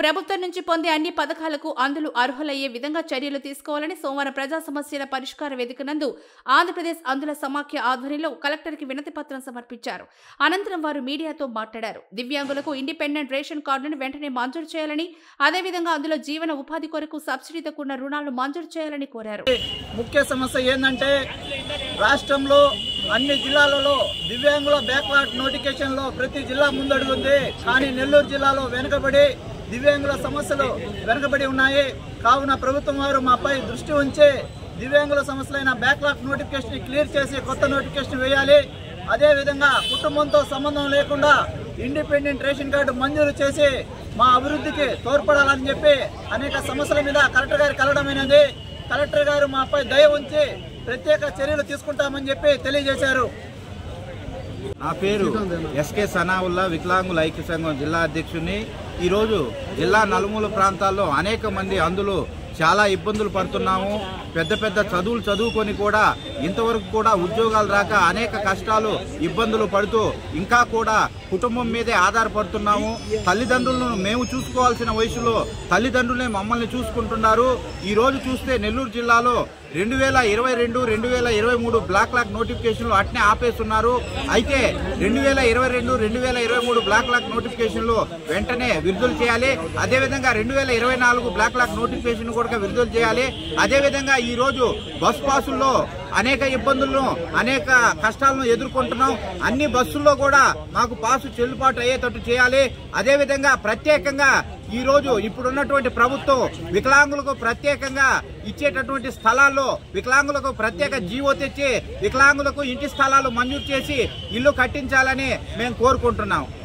ప్రభుత్వం నుంచి పొందే అన్ని పథకాలకు అందులు అర్హులయ్యే విధంగా చర్యలు తీసుకోవాలని సోమవారం ప్రజా సమస్యల పరిష్కార వేదిక నందు ఆంధ్రప్రదేశ్ అందుల సమాఖ్య ఆధ్వర్యంలో కలెక్టర్కి వినతి పత్రం సమర్పించారు. అనంతరం వారు మీడియాతో మాట్లాడారు. దివ్యాంగులకు ఇండిపెండెంట్ రేషన్ కార్డులను వెంటనే మంజూరు చేయాలని, అదేవిధంగా అందులో జీవన ఉపాధి కొరకు సబ్సిడీతో కూడిన రుణాలను మంజూరు చేయాలని కోరారు. ముఖ్య సమస్య ఏంటంటే రాష్ట్రంలో అన్ని జిల్లాలలో దివ్యాంగుల బ్యాక్లాట్ నోటిఫికేషన్ లో ప్రతి జిల్లా ముందడుగుంది. కానీ నెల్లూరు జిల్లాలో వెనుకబడి దివ్యాంగుల సమస్యలు వెనుకబడి ఉన్నాయి. కావున ప్రభుత్వం వారు మాపై దృష్టి ఉంచి దివ్యాంగుల సమస్యలైన బ్యాక్లాట్ నోటిఫికేషన్ క్లియర్ చేసి కొత్త నోటిఫికేషన్ వేయాలి. అదేవిధంగా కుటుంబంతో సంబంధం లేకుండా ఇండిపెండెంట్ రేషన్ కార్డు మంజూరు చేసి మా అభివృద్ధికి తోడ్పడాలని చెప్పి అనేక సమస్యల మీద కలెక్టర్ గారు కలవడమైనది. కలెక్టర్ గారు మాపై దయ ఉంచి ప్రత్యేక చర్యలు తీసుకుంటామని చెప్పి తెలియజేశారు. నా పేరు ఎస్కే సనావుల్లా, వికలాంగుల ఐక్య సంఘం జిల్లా అధ్యక్షుడిని. ఈరోజు జిల్లా నలుమూల ప్రాంతాల్లో అనేక మంది అందులో చాలా ఇబ్బందులు పడుతున్నాము. పెద్ద పెద్ద చదువులు చదువుకొని కూడా ఇంతవరకు కూడా ఉద్యోగాలు రాక అనేక కష్టాలు ఇబ్బందులు పడుతూ ఇంకా కూడా కుటుంబం మీదే ఆధారపడుతున్నాము. తల్లిదండ్రులను మేము చూసుకోవాల్సిన వయసులో తల్లిదండ్రులే మమ్మల్ని చూసుకుంటున్నారు. ఈరోజు చూస్తే నెల్లూరు జిల్లాలో 2022, 2023 బ్లాక్ నోటిఫికేషన్లు అట్నే ఆపేస్తున్నారు. అయితే 2022, 2023 బ్లాక్ నోటిఫికేషన్లు వెంటనే విడుదల చేయాలి. అదేవిధంగా 2024 బ్లాక్ నోటిఫికేషన్ కూడా విడుదల చేయాలి. అదేవిధంగా ఈ రోజు బస్ పాసుల్లో అనేక ఇబ్బందులను అనేక కష్టాలను ఎదుర్కొంటున్నాం. అన్ని బస్సుల్లో కూడా మాకు పాసు చెల్లుబాటు అయ్యేటట్టు చేయాలి. అదేవిధంగా ప్రత్యేకంగా ఈ రోజు ఇప్పుడున్నటువంటి ప్రభుత్వం వికలాంగులకు ప్రత్యేకంగా ఇచ్చేటటువంటి స్థలాల్లో వికలాంగులకు ప్రత్యేక జీవో తెచ్చి వికలాంగులకు ఇంటి స్థలాలు మంజూరు చేసి ఇల్లు కట్టించాలని మేము కోరుకుంటున్నాం.